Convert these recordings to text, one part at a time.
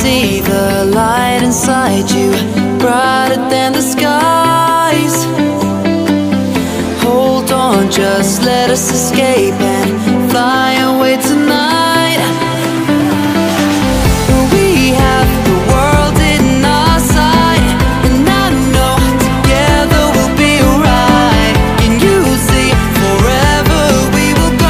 see the light inside you, brighter than the skies. Hold on, just let us escape and fly away tonight. We have the world in our sight, and I know together we'll be alright. Can you see forever we will go?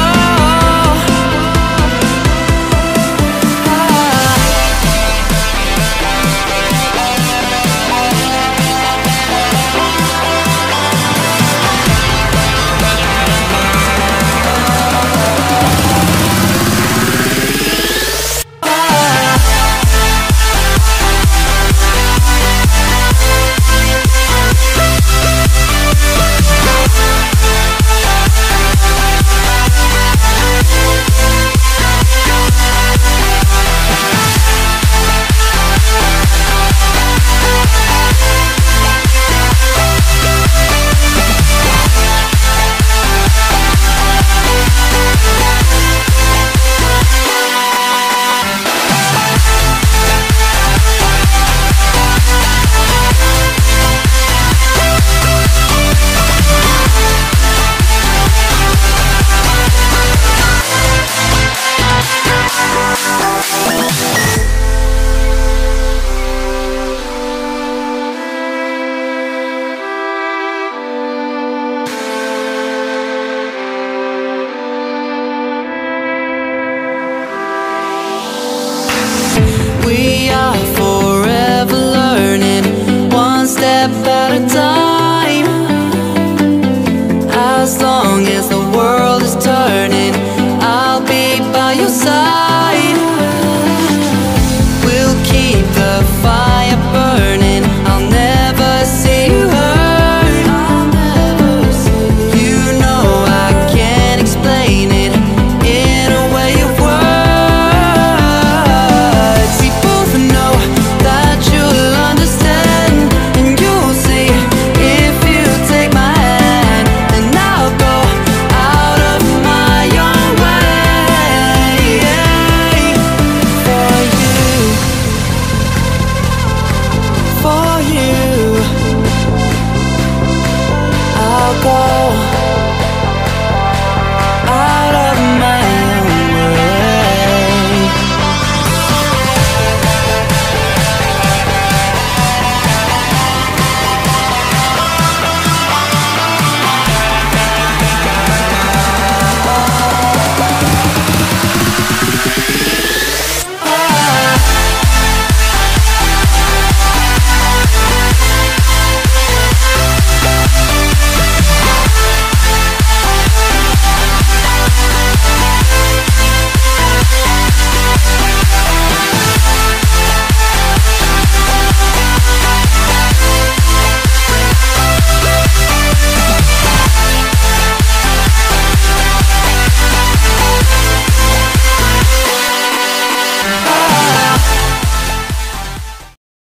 We are forever learning, one step at a time.